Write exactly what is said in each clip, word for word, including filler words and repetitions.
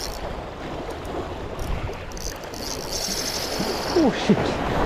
Oh shit.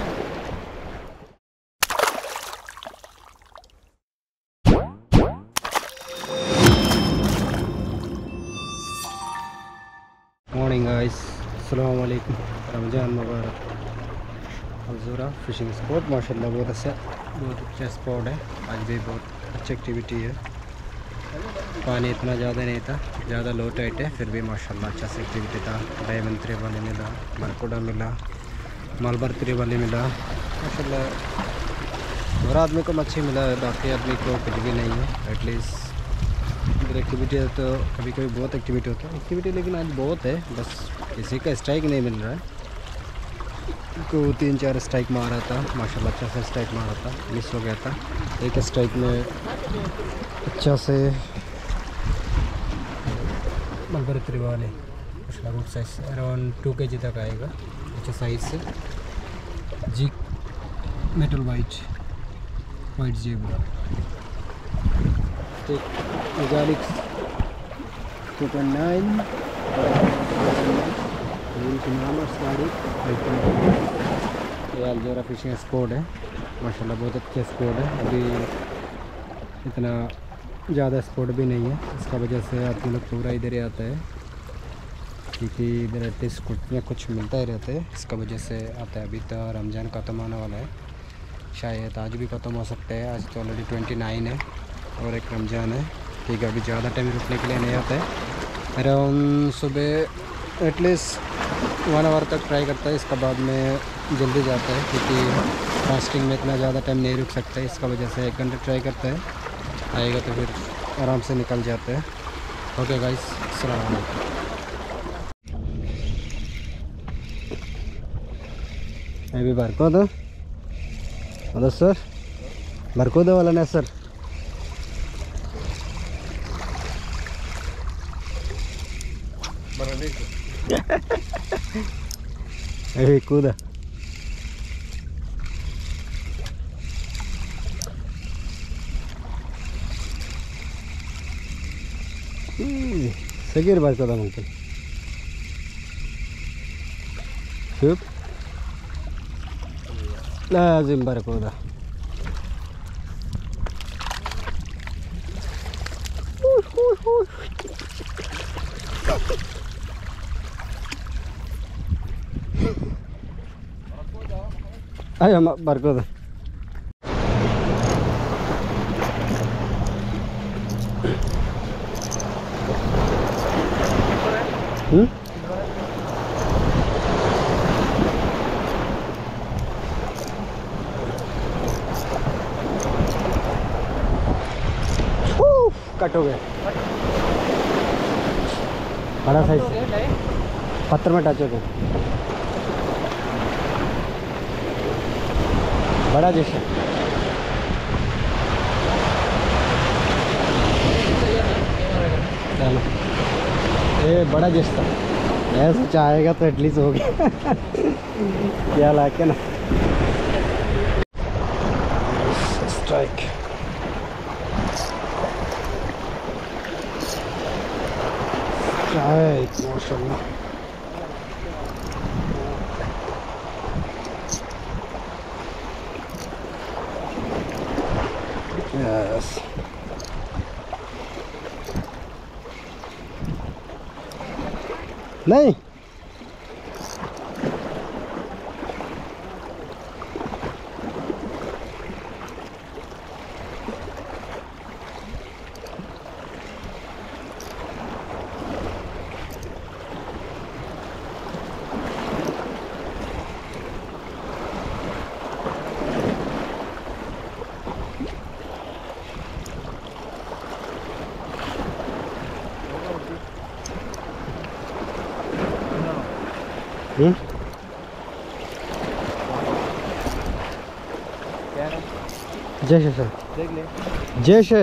Morning guys, अस्सलाम वालेकुम, रमजान मुबारक। अलज़ोरा फिशिंग स्पॉट माशाल्लाह बहुत अच्छा बहुत अच्छा स्पॉट है। आज भी बहुत अच्छी एक्टिविटी है। पानी इतना ज़्यादा नहीं था, ज़्यादा लो टाइट है, फिर भी माशाल्लाह अच्छा सी एक्टिविटी था। डायमंड थ्री वाले मिला, बरकुडा मिला, मलबार थ्री वाले मिला माशाल्लाह। हर आदमी को मच्छी मिला है, बाकी आदमी को कुछ भी नहीं है। एटलीस्ट इधर एक्टिविटी है तो कभी कभी बहुत एक्टिविटी होता है एक्टिविटी लेकिन आज बहुत है। बस किसी का स्ट्राइक नहीं मिल रहा है। को तीन चार स्ट्राइक मारा था माशाल्लाह, अच्छा से स्ट्राइक मारा था, मिस हो गया था। एक स्ट्राइक में अच्छा से मलबार थ्री वाले माशाल्लाह गुड साइज, अराउंड टू के जी तक आएगा, अच्छा साइज से। जी मेटल वाइट वाइट जेब मेगालिक्स टू पॉइंट नाइन ये अलज़ोरा फिशिंग स्पॉट है माशाल्लाह, बहुत अच्छा स्पॉट है। अभी इतना ज़्यादा स्पॉट भी नहीं है, इसका वजह से आदमी लोग पूरा इधर ही आता है, क्योंकि इधर एटलीस्ट कुछ ना कुछ मिलता ही रहता है, इसका वजह से आता है। अभी तो रमज़ान ख़त्म होने वाला है, शायद आज भी ख़त्म हो सकता है। आज तो ऑलरेडी ट्वेंटी नाइन है और एक रमज़ान है, ठीक है। अभी ज़्यादा टाइम रुकने के लिए नहीं आता है, अराउंड सुबह एटलीस्ट वन आवर तक ट्राई करता है, इसका बाद में जल्दी जाता है, क्योंकि फास्टिंग में इतना ज़्यादा टाइम नहीं रुक सकता है, इसका वजह से एक घंटे ट्राई करता है। आएगा तो फिर आराम से निकल जाता है। ओके गाइस, अस्सलाम वालेकुम। अभी बरकोदा अदा सर बरकोदा वाला ना सर अरे कूदा सगीर बरकोदा ममकन शुभ लाजिम barracuda. ayo mak barcode hmm cut हो गया, बड़ा साइज पत्थर में टच हो गया, बड़ा जैसा चलो ये बड़ा जैसा ऐसा चाहेगा तो एटलीस्ट हो गया क्या लाके ना स्ट्राइक। स्ट्राइक माशाल्लाह। Yes. नहीं हम्म जय श्री सर देख ले जय श्री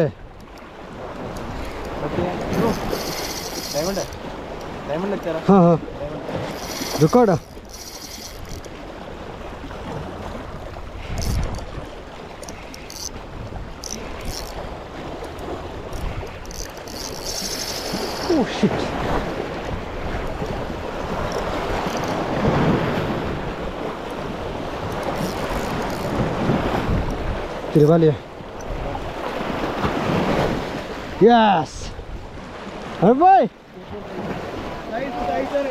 डायमंड है डायमंड लगता है। हाँ हाँ record oh shit Kirvalia. Yes. Hey boy. Nice, nice, sir.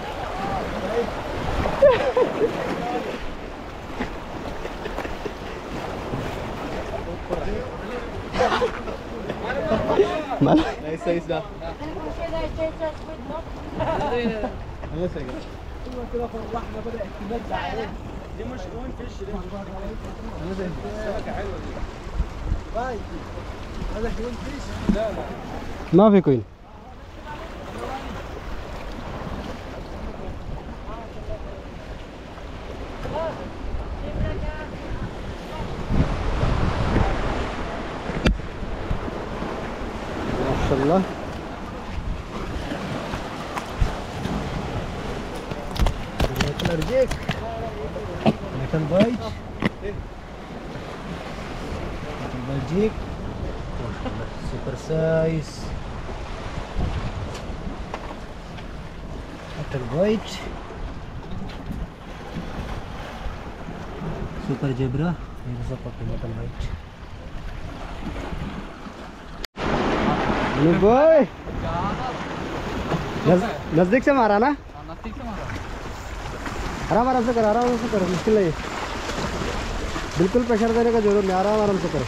Nice size da. كده فرحنا بدأ اكتمال زعلان دي مش كون فيش دي سمكة حلوة دي باي هذا كون فيش لا لا ما في كوين ما شاء الله الرجيك مثل بايج البلجيك سوبر سايز مثل بايج سوبر جبرا ini seperti مثل بايج ini boy नजदीक से मारा ना नजदीक से मारा आराम आराम से कर आराम से करो मुश्किल नहीं बिल्कुल प्रेशर देने का जरूरत नहीं आराम आराम से करो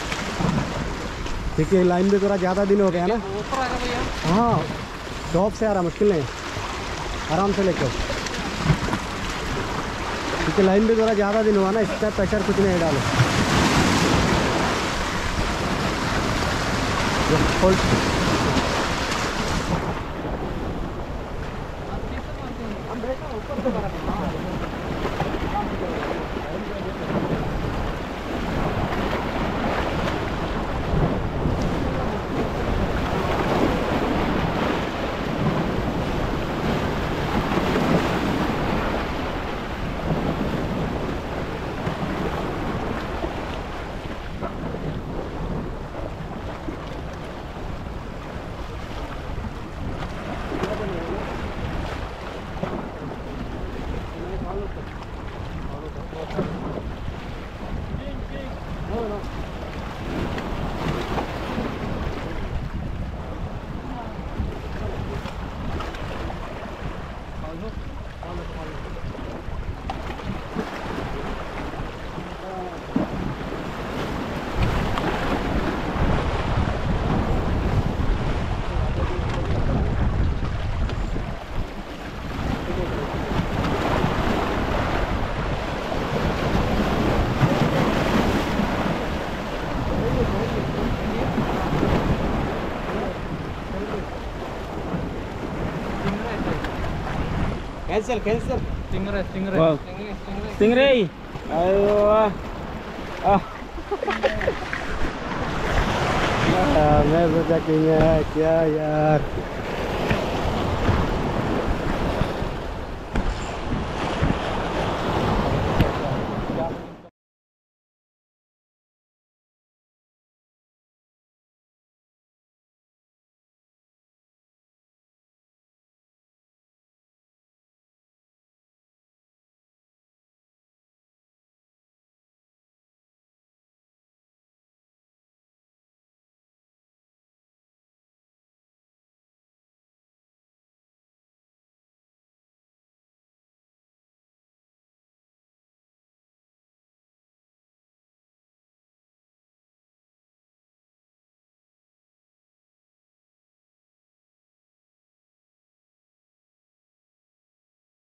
ठीक है लाइन में थोड़ा ज़्यादा दिन हो गया ना ऊपर आ गया भैया हाँ टॉप से आ रहा मुश्किल नहीं आराम से लेकर ठीक है लाइन में थोड़ा ज़्यादा दिन हुआ ना इसका प्रेशर कुछ नहीं डालो कैंसिल कैंसिल स्टिंगरे स्टिंगरे वाह स्टिंगरे अयो आ मैं सोचा कि है क्या यार